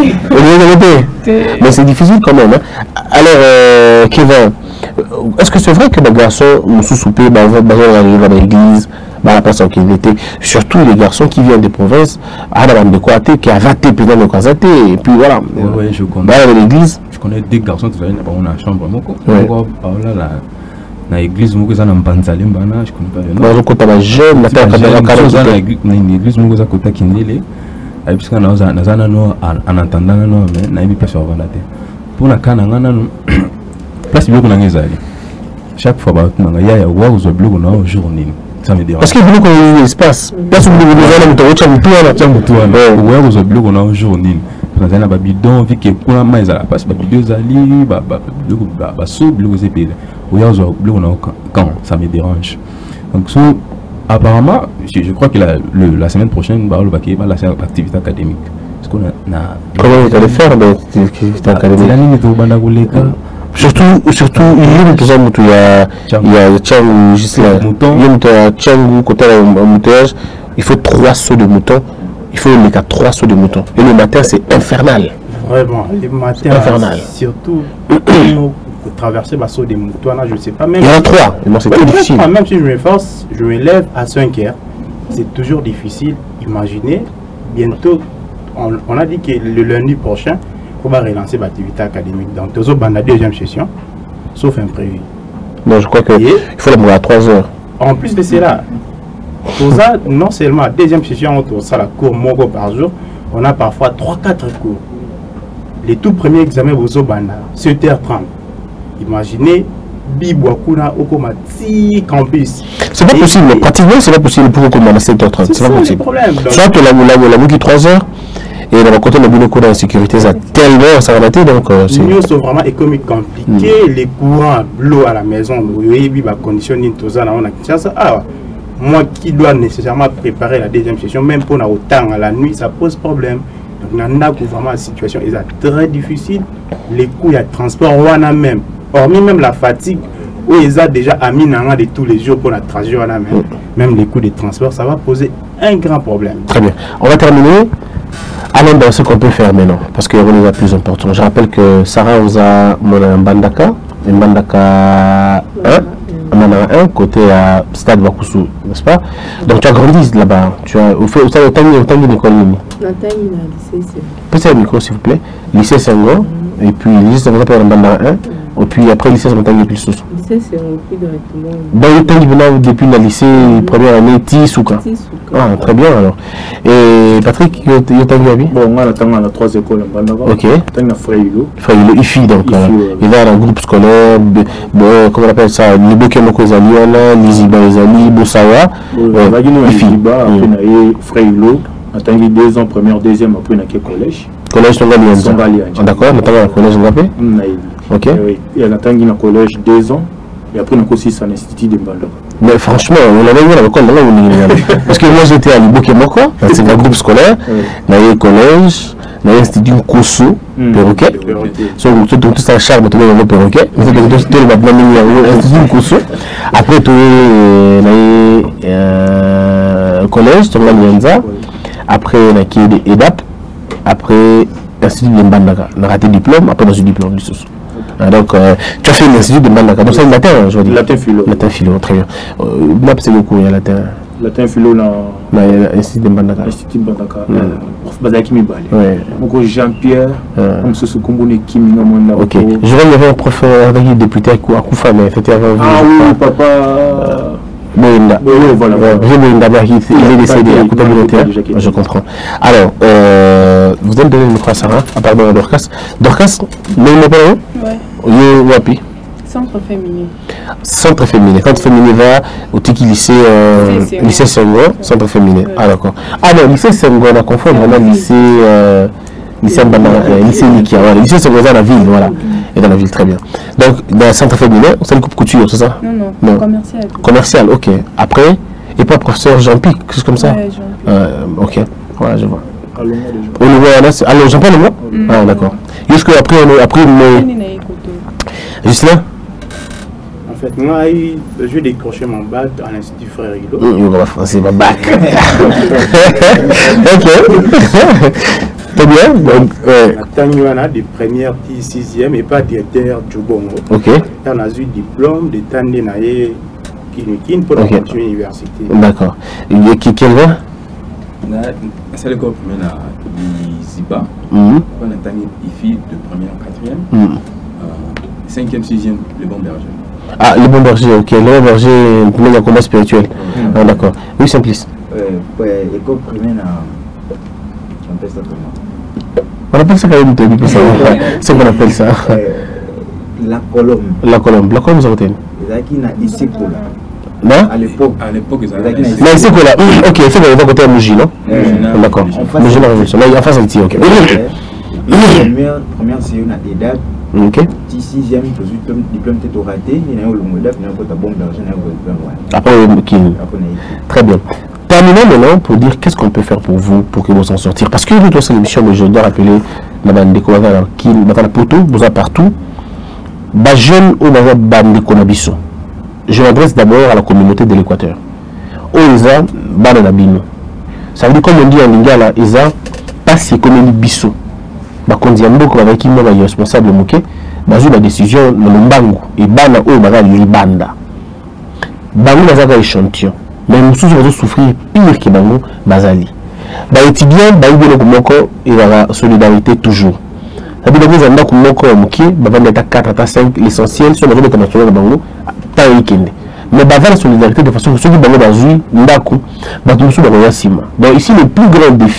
S1: Mais c'est difficile quand même. Alors, euh, Kevin, est-ce que c'est vrai que les garçons, nous sous-soupés, on va arriver à l'église, à la place où il était, surtout les garçons qui viennent des provinces, à la de quoi qui a raté, puis dans le cas et puis voilà.
S4: Oui, je connais.
S1: À l'église.
S4: Je connais des garçons qui sont dans la chambre. Dans l'église, je connais pas le nom. Je connais pas le nom.
S1: Quand tu es jeune, tu
S4: as l'église, tu as côté Kindele. Puisque nous avons en attendant, nous avons pas sur la pour la canne, place bloc dans les ailes. Chaque fois, il y a un bloc dans la journée.
S1: Parce que vous avez un espace. Parce que vous avez un bloc dans
S4: la journée. Vous avez un journée. Vous avez un bidon, vu que pour la maison, parce que bidon zali, bah bah bah sous bloc aux épées. Vous avez un bloc quand ça me dérange. Donc apparemment, je crois que la, le, la semaine prochaine, bah, on va faire l'activité académique. Parce qu'on a.
S1: Comment vous allez faire l'activité académique? Surtout, surtout, il y a il y a Tchangou, il y a Tchangou, côté embouteillage, il faut trois sauts de mouton. Il faut les quatre trois sauts de mouton. Et le matin, c'est infernal.
S2: Vraiment, le matin,
S1: infernal.
S2: Surtout, pour traverser le saut de mouton, je ne sais pas même.
S1: Il y en a trois, c'est très difficile.
S2: Même si je me force, je me lève à cinq heures. C'est toujours difficile. Imaginez, bientôt, on, on a dit que le lundi prochain, on va relancer l'activité académique. Donc, tous dans la deuxième session, sauf imprévu.
S1: Non, je crois qu'il faut la mourir à trois heures.
S2: En plus de cela, non seulement la deuxième session, on a la cour Mogo par jour, on a parfois trois quatre cours. Les tout premiers examens, vous avez sept heures trente. Imaginez, Bibouakouna, Okomati, campus.
S1: C'est pas possible, pratiquement, c'est pas possible pour qu'on à sept heures trente. C'est pas possible. Soit tu l'as vu trois heures, et dans le côté de beaucoup d'insécurité, ça tellement ça va mater, donc c'est.
S2: Nous sommes vraiment économiques compliqués, mm. les courants, l'eau à la maison, vous voyez, la condition d'Intosa, on a Kinshasa. Ah, moi qui dois nécessairement préparer la deuxième session, même pour autant à la nuit, ça pose problème. Donc, on a vraiment la situation est très difficile. Les coûts, il y a transport, on a même. Hormis même la fatigue, où ils ont déjà mis de tous les jours pour la transition, même. Même les coûts de transport, ça va poser un grand problème.
S1: Très bien. On va terminer. Allons dans ce qu'on peut faire maintenant, parce que c'est le plus important. Je rappelle que Sarah vous a mon Mbandaka, Mbandaka un, un côté à Stade Wakusu, n'est-ce pas? Donc tu as grandi là-bas. Tu as fait au temps de l'école. Peut-être le micro s'il vous plaît. Lycée Senghor, et puis lycée Senghor pour Mbandaka un. Et puis après, le lycée, c'est le lycée Sous.
S6: Le lycée, c'est rempli directement.
S1: Dans le temps, venait depuis le lycée, première année, Tisouka. Ah, très bien alors. Et Patrick, tu as vu?
S7: Bon, on a la trois écoles en Bandava.
S1: Ok.
S7: Tu as Freylo.
S1: Freylo, I F I, donc. Il va dans un groupe scolaire, comment on appelle ça? Les Bokemoko Zaliana, Liziba Zali, Bosawa.
S7: Il va y avoir Liziba, après, il y a Freylo. Tu as deux ans, première, deuxième, après, il y a un collège.
S1: Collège Tongali. D'accord, notamment le collège Ngapé. Ok.
S7: Il y a un collège deux ans et après on a aussi un institut de Mbandaka.
S1: Mais franchement, on avait vu à l'école là parce que moi j'étais à Libokemoko, c'est un groupe scolaire, il y a un collège, il y a un institut Koso, perroquet. Donc tout ça charme tout le perroquet. Mais c'est tout le institut Koso. Après tu as un collège, tu as après on a qui est E D A P, après institut de Mbandaka, on a raté diplôme, après on a eu diplôme du sous. Ah, donc, euh, tu as fait l'institut de Mbandaka. Donc, c'est le latin, je dis.
S7: Latin philo.
S1: Latin philo, très bien. Euh, Moi, c'est beaucoup, il y a latin.
S7: Latin philo, là.
S1: L'institut de Mbandaka.
S7: L'institut de Mbandaka. Bazaki Mibali. Oui. Jean-Pierre, comme ce que Kumbune Kimi, non,
S1: ok. Je vois, il y avait un professeur député à Koufa, mais c'était avant.
S7: Ah oui, papa.
S1: Boinda. Oui, voilà. Il est décédé à Kouta militaire. Je comprends. Alors, euh, vous allez me donner le micro à Sarah, à part de Dorcas. Dorcas, mais il n'est pas là? Oui. Wapi.
S5: Centre féminin.
S1: Centre féminin. Centre féminin va au Tiki lycée, euh, lycée Senghor, centre féminin. Ouais. Ah d'accord. Ah non, lycée Senghor, on a confondu, on a lycée, euh, lycée Mbana, euh, lycée Nikia, voilà. Lycée Senghor dans la ville, voilà. Et dans la ville, très bien. Donc, dans le centre féminin, c'est une coupe couture, c'est ça?
S5: Non, non, non. Commercial.
S1: Commercial, ok. Après, et pas professeur Jean-Pic, quelque chose comme ça?
S5: Ouais, Jean-Pic.
S1: Euh, ok, voilà, je vois. Au niveau, alors, Jean-Paul, le mot? Ah d'accord. Jusque après, après, mais... Justin?
S2: En fait, moi, j'ai décroché mon bac à l'Institut Frère Hilo.
S1: Il va français, ma bac. Ok. Très bien. Donc,
S2: ouais. On a des premières, sixième et pas directeur du Bongo.
S1: Ok.
S2: On a eu diplôme de Tandé Naye Kinukin pour la continuer l'université.
S1: D'accord. Il y a qui quel va?
S4: C'est l'école première à Ziba. On a Tandé I F I de première en quatrième. Cinquième, sixième, les bons bergers.
S1: Ah, les bons bergers, ok. Les bons bergers, pour le combat spirituel. Mm. Ah, d'accord. Oui, Simplice.
S3: Euh, école primaire, on appelle ça comment?
S1: On appelle ça quand même, c'est ce qu'on appelle ça.
S3: La colombe.
S1: La colombe. La colombe, ça va être.
S3: Il y a ici pour là.
S1: Non?
S3: À l'époque.
S4: À l'époque, ils avaient.
S1: Mais ici pour là. Ok, c'est qu'on va côté à Mouji, non? D'accord. Mouji, la révolution. Là, en face, c'est ok.
S3: Première, première, c'est une E D A P.
S1: Ok.
S3: Si sixième, diplôme, diplôme t'es raté, il y a un long modèle, il y a un bon d'argent, il y a un bon
S1: après, okay. Très bien. Terminons maintenant pour dire qu'est-ce qu'on peut faire pour vous, pour que vous en sortir. Parce que nous, dans cette émission, je dois rappeler la bande de Kovaga, qui est la poteau, vous a partout. Bas jeune ou bas bande de Konabiso. Je m'adresse d'abord à la communauté de l'Équateur. Oeza, bande d'Abino. Ça veut dire, comme on dit en lingala, Eza, pas si comme on dit biso. Bakondiambo ko avec qui moi responsable moké bazu la décision na mbangu et bana o baga libanda bangu bazaka échantillon mais mususu bazo souffrir pire que bangu bazali ba étudiant ba ibelo komoko et la solidarité toujours ça veut dire que zanda komoko moké ba vanda ta quatre ta cinq l'essentiel sur le réseau international bangu ta weekend mais ba la solidarité de façon que ceux qui bangu bazui ndako ba mususu ba ya sima donc ici le plus grand défi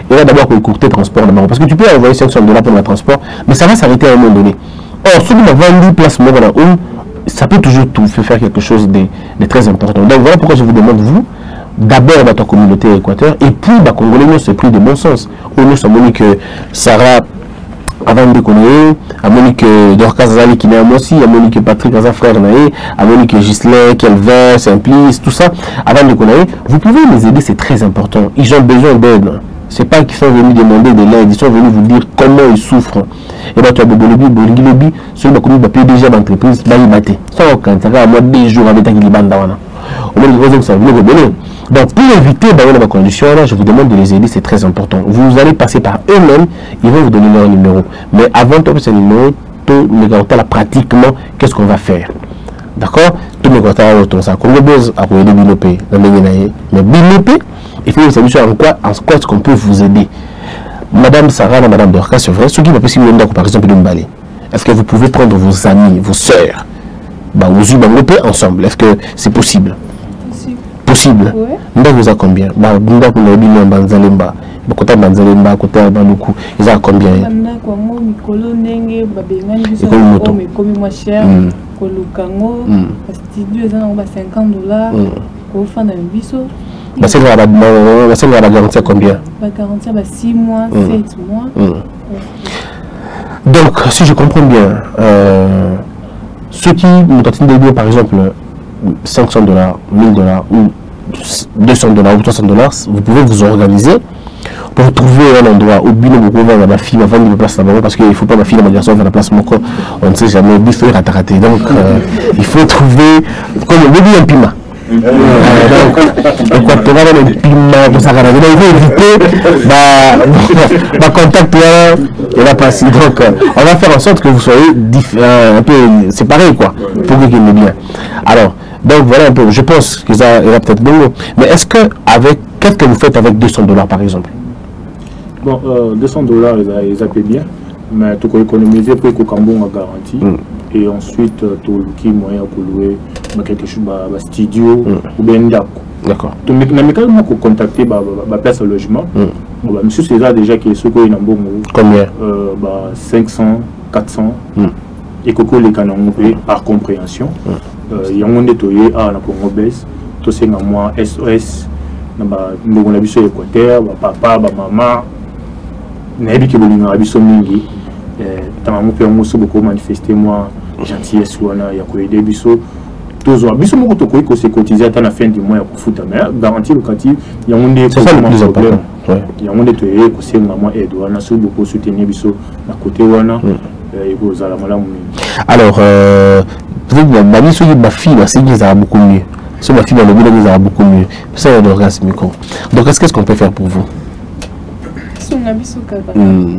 S1: il va d'abord écourter le transport d'abord. Parce que tu peux envoyer cinq cents dollars pour le transport, mais ça va s'arrêter à un moment donné. Or, ceux qui ont vendu place voilà, ça peut toujours tout faire quelque chose de, de très important. Donc voilà pourquoi je vous demande, vous, d'abord dans ta communauté Équateur, et puis bah, Congolais, nous, c'est pris de bon sens. Nous sommes que Sarah, avant de connaître, à Monique Dorcas Zali qui est à moi aussi, à Monique Patrick Aza frère Naé, à Monique Gislain, Kelvin, Simplice, tout ça, avant de connaître, vous pouvez les aider, c'est très important. Ils ont besoin d'aide. C'est pas qu'ils sont venus demander de l'aide, ils sont venus vous dire comment ils souffrent. Et bien, tu as Bobolobi, Bolingi Lobi, ceux qui ont P D G d'entreprise, bah, ils battent. Sans quand ça va à moi des jours avec un Libandawana. Au moins, les ça vous donner. Donc, pour éviter d'avoir la condition, là, je vous demande de les aider, c'est très important. Vous allez passer par eux-mêmes, ils vont vous donner leur numéro. Mais avant de tomber ce numéro, tout le gars, là, pratiquement, qu'est-ce qu'on va faire? D'accord? Tout le gars, autour de ça, qu'on a besoin à pouvoir développer dans les Guinéens. Mais développer, il faut vous savoir en quoi, en quoi est-ce qu'on peut vous aider. Madame Sarah, Madame Dorcas, c'est vrai, ceux qui m'ont possible, par exemple, de me balayer. Est-ce que vous pouvez prendre vos amis, vos sœurs, bah, vous y ensemble? Est-ce que c'est possible? Possible. Nous vous a combien? Bah, nous avons un billet en Banzalemba. Côté Banzalemba, côté Banuku, ils ont combien?
S5: cinquante dollars.
S1: Bah, c'est la garantie à combien?
S5: La garantie à six mois, sept mois.
S1: Donc, si je comprends bien, euh, ceux qui nous ont par exemple cinq cents dollars, mille dollars ou deux cents dollars ou trois cents dollars, vous pouvez vous organiser pour trouver un endroit où bien vous pouvez avoir la fille avant de me placer là-bas parce qu'il ne faut pas ma fille, ma garçon, faire la place mon corps. On ne sait jamais, il faut rater. Donc, euh, il faut trouver comme le bébé un piment. Donc, quand on va dans le piment, pour ça, il faut éviter ma contact là et la passe. Donc, on va faire en sorte que vous soyez un peu séparés, quoi, pour que vous ayez bien. Alors, donc voilà un peu, je pense que ça ira peut-être bon. Mais est-ce que, avec, qu'est-ce que vous faites avec deux cents dollars par exemple?
S7: Bon, euh, deux cents dollars, ils appellent bien, mais tu peux économiser pour que Cambon a garanti. Mm. Et ensuite, tu as moyen pour louer quelque chose, un studio mm. ou bien un d'accord.
S1: D'accord.
S7: Tu as pour contacter la place au logement. Mm. Bah, monsieur César, déjà, qui est ce qu'il y a un bon mot.
S1: Combien
S7: euh, bah, cinq cents, quatre cents. Mm. Et que les canons par compréhension. Il y a un monde nettoyé à la Congo baisse. Tout c'est moi S O S. On a vu sur Équateur, papa, maman. Nabi qui voulait nous sur mingi. Tant mon père m'a beaucoup manifesté moi gentillesse ou ana ya ko aider biso. Toujours biso mo ko ko se cotiser à la fin du mois pour foutre mais garantie locative il y a un monde
S1: c'est ça le plus important.
S7: Il y a un monde nettoyé ko c'est maman aide wana so beaucoup soutenir biso na côté wana.
S1: Alors, euh, peut-être que ma fille, ma fille, ça va beaucoup mieux. Si ma fille, elle va beaucoup mieux. Ça, il y a l'orgasme. Donc, qu'est-ce qu'on peut faire pour vous? Hmm.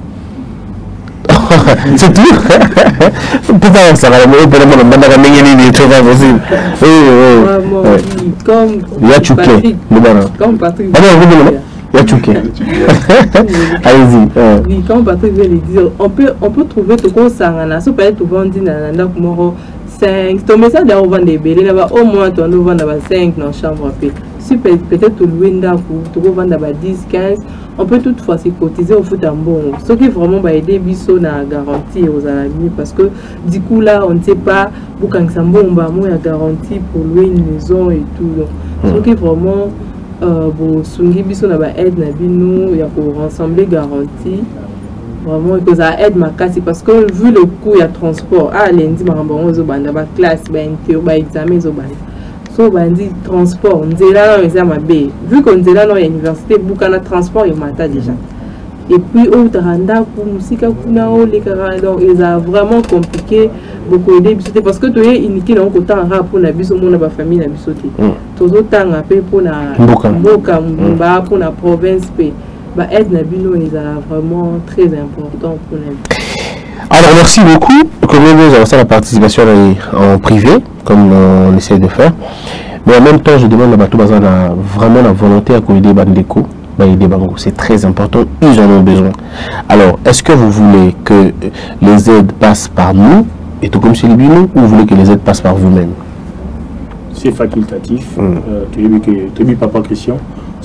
S1: C'est tout. Peut-être ça va me permettre de me demander des choses possibles. Oui, oui.
S6: Comme
S1: il y a Patrick.
S6: Comme Patrick.
S1: Il y a Tchouké. Allez-y.
S6: Euh. Oui, comme Patrick vient de dire, on peut, on peut trouver tout comme ça. Ça peut être vendu dans la chambre cinq. Ton message d'avoir vendu des bébés, au moins tu vas vendre cinq dans la chambre. Si peut-être tu loues tu vas vendre dix, quinze. On peut toutefois s'y cotiser au foot en bon. Ce qui vraiment va aider Bisso à garantir aux amis parce que du coup là, on ne sait pas où quand ça bon, bah moi il y a garantie pour louer une maison et tout. Donc, ce qui vraiment Euh, bon, sungi biso na ba aide na bino ya ko rassembler garantie vraiment que ça aide ma casse parce que vu le coût il y a transport ah lundi maramba ozo banda ba classe ba inter ba examen zo banda so bandi transport nzela na ma be vu qu'on nzela na université bukana transport il mata déjà et puis au taranda pour musika kuna o les donc ils a vraiment compliqué beaucoup aider biso parce que tu es unique na ko temps rap pour na biso mona ba famille na biso te tozo tanga pe pour na mboka mba pour la province pe ba aide na bino ils a vraiment très important pour nous.
S1: Alors merci beaucoup. Comme nous avons ça la participation en privé comme on essaie de faire, mais en même temps je demande à Batou Bazan vraiment la volonté à aider Bandeko. C'est très important, ils en ont besoin. Alors, est-ce que vous voulez que les aides passent par nous, et tout comme chez les Bino, ou vous voulez que les aides passent par vous-même?
S7: C'est facultatif. Mm. Euh, tu as vu papa Christian,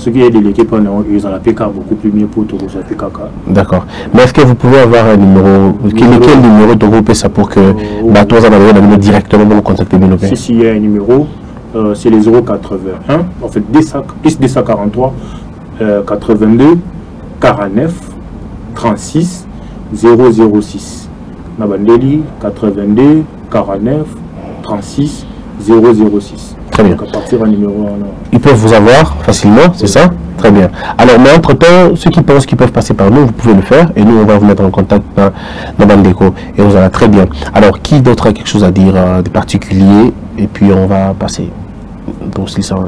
S7: Ce qui est délégué par ils ont la P K beaucoup plus mieux pour Togo P K.
S1: D'accord. Mais est-ce que vous pouvez avoir un numéro, quel, quel numéro Togo P ça pour que bah, toi, ça va directement vous contacter Binopé?
S7: Si, si, il y a un numéro, euh, c'est les zéro quatre-vingt-un, en fait, plus deux cent quarante-trois, euh, quatre-vingt-deux, quarante-neuf, trente-six, zéro zéro six. Nabandeli, quatre-vingt-deux, quarante-neuf, trente-six, zéro zéro six.
S1: Très bien.
S7: Donc à partir d'un numéro...
S1: Ils peuvent vous avoir facilement, c'est ça? Très bien. Alors, mais entre-temps, ceux qui pensent qu'ils peuvent passer par nous, vous pouvez le faire. Et nous, on va vous mettre en contact dans, dans Bandeco. Et vous allez très bien. Alors, qui d'autre a quelque chose à dire euh, de particulier? Et puis, on va passer. Pour six cents.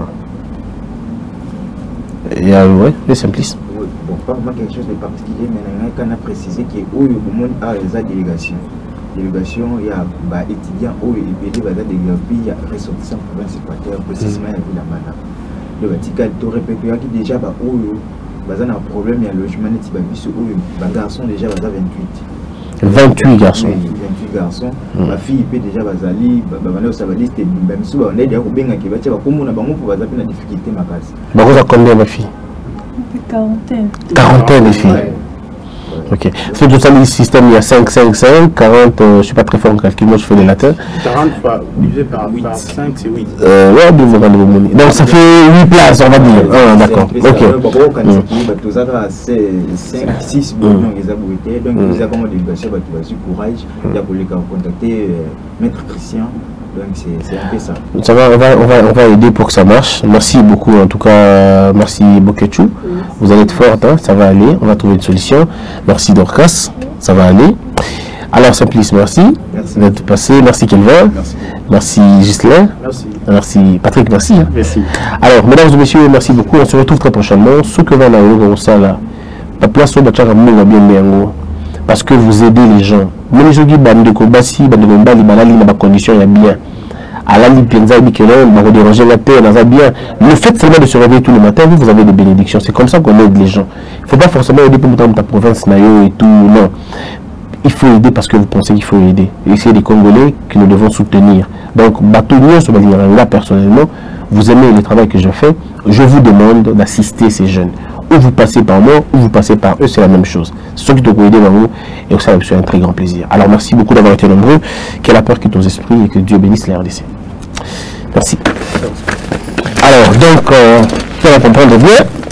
S1: Il y a, ouais, les simplices.
S3: Oui, bon, pas vraiment quelque chose de particulier, mais on a précisé que où le monde a les délégations. Délégation, il y a bah, étudiants où il y a des il y a ressortissants province équatoriale, précisément il y a la Mana. Le Vatican, tu répètes qui déjà bah où il y a un problème, il y a le logement net, il y a des garçons déjà vingt-huit.
S1: vingt-huit garçons.
S3: vingt-huit garçons. Ma fille peut déjà bazali, babana osabali c'était même si on est déjà bien qui va tirer comme on a bango pour bazapi na difficulté ma case.
S1: Bah vous a combien ma fille?
S5: Quarantaine.
S1: Quarantaine les filles. Ok. C'est tout ça, le système, il y a cinq, cinq, cinq, quarante, euh, je ne suis pas très fort en calcul, moi je fais les latins.
S2: quarante fois divisé par, par cinq, c'est huit.
S1: Euh, ouais, donc ça fait huit places, on va dire. Ah, d'accord. Ok.
S3: cinq, six, donc ils ont comment délégation, tu vas courage, il y a pour les contacter Maître Christian. Donc c'est un peu ça.
S1: Ça va, on va, on va, on va aider pour que ça marche. Merci beaucoup en tout cas, merci Bokechou. Vous allez être forte, hein, ça va aller, on va trouver une solution. Merci Dorcas, ça va aller. Alors Simplice, merci, merci. D'être passé, merci Kelvin, merci, merci Ghislain, merci. Merci Patrick, merci. Hein.
S7: Merci.
S1: Alors mesdames et messieurs, merci beaucoup, on se retrouve très prochainement. Ce que va dans ça là, la place au Bachara va bien bien parce que vous aidez les gens. Mais les gens qui bandent de Kobasi, bandent de Mbali, bandali, dans ma condition, il y a bien. À la limite, il y a déranger la paix, dans un bien. Le fait seulement de se réveiller tous les matins, vous, vous avez des bénédictions. C'est comme ça qu'on aide les gens. Il ne faut pas forcément aider pour ta province, Nayo et tout. Non. Il faut aider parce que vous pensez qu'il faut aider. Et c'est les Congolais que nous devons soutenir. Donc, Batonio, là, personnellement, vous aimez le travail que je fais, je vous demande d'assister ces jeunes. Ou vous passez par moi, ou vous passez par eux, c'est la même chose. C'est ceux qui doivent aider dans vous, et ça c'est un très grand plaisir. Alors merci beaucoup d'avoir été nombreux, que la peur quitte nos esprits et que Dieu bénisse la R D C. Merci. Alors, donc, euh, pour comprendre bien,